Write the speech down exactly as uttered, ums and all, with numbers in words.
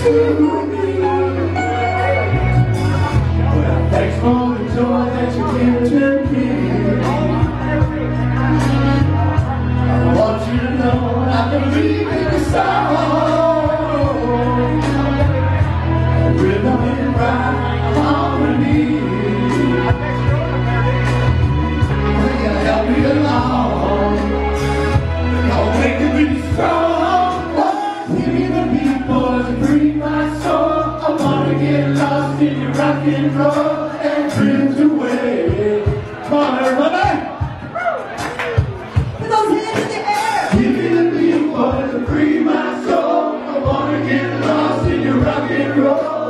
to me. Well, thanks for the joy that you give to me. I want you to know I believe in the song. Rhythm and rhyme, harmony. Will you help me along? Don't make me be strong. Give me the beat, boys, and free my soul. I wanna get lost in your rock and roll and drift away. Come on, everybody! Put those hands in the air! Give me the beat, boys, and free my soul. I wanna get lost in your rock and roll.